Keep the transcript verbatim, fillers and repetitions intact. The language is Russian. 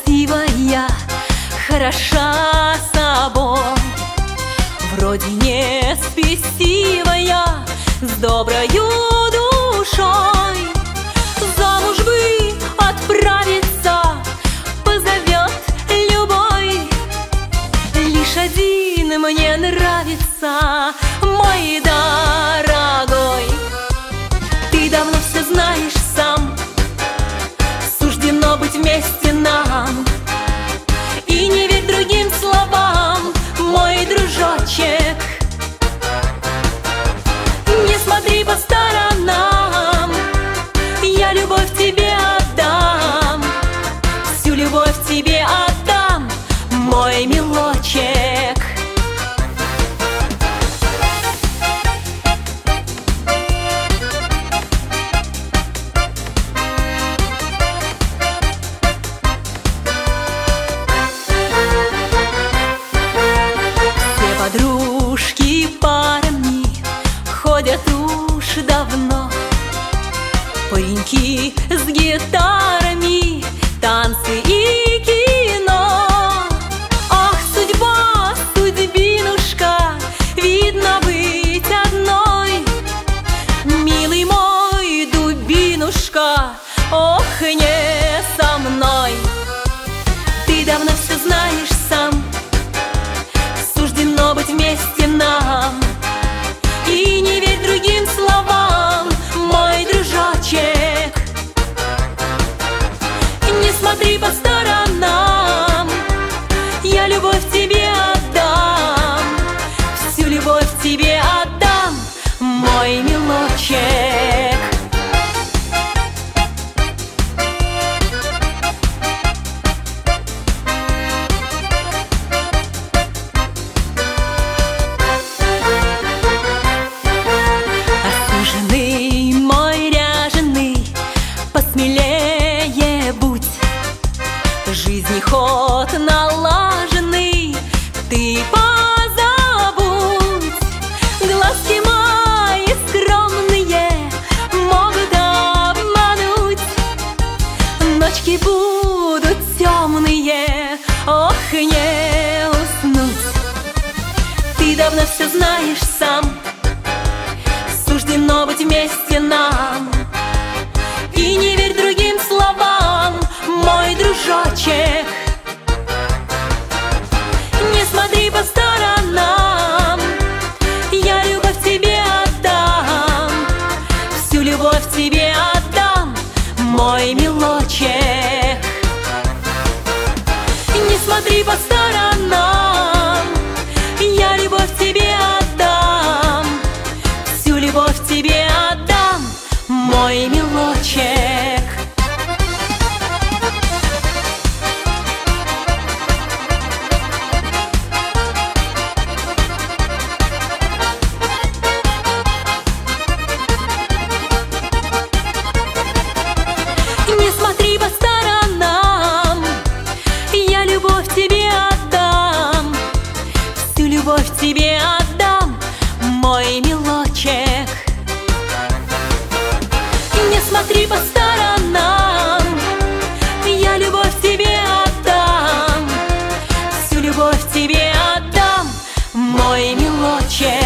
красивая, хороша собой, вроде не спесивая, с доброю душой. Замуж бы отправиться позовет любой. Лишь один мне нравится, мой дорогой. Ты давно все знаешь сам, суждено быть вместе нам. И не верь другим словам, мой дружочек. Не смотри по сторонам, я любовь тебе отдам, всю любовь тебе отдам, мой милочек. Подружки парами ходят уж давно, пареньки с гитарами, танцы и кино. Ах, судьба, судьбинушка, видно быть одной. Милый мой дубинушка, ох, не со мной. Ты давно все знаешь сам, суждено быть вместе нам. И не верь другим словам, мой дружочек. Не смотри по сторонам, я любовь тебе отдам, всю любовь тебе отдам, мой милочек. Посмелее будь, жизни ход налаженный ты позабудь. Глазки мои скромные могут обмануть, ночки будут темные, ох, не уснуть. Ты давно все знаешь сам, суждено быть вместе нам. И не верь другим словам, мой дружочек. Не смотри по сторонам, я любовь тебе отдам, всю любовь тебе отдам, мой милочек. Не смотри по сторонам, я любовь тебе отдам, всю любовь тебе отдам, мой милочек. Не смотри по сторонам, я любовь тебе отдам, всю любовь тебе отдам, мой милочек. Не смотри по сторонам, я любовь тебе отдам, всю любовь тебе отдам, мой милочек.